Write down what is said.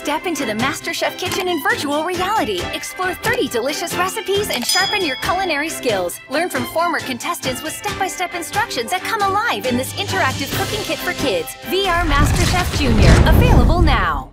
Step into the MasterChef kitchen in virtual reality. Explore 30 delicious recipes and sharpen your culinary skills. Learn from former contestants with step-by-step instructions that come alive in this interactive cooking kit for kids. VR MasterChef Junior, available now.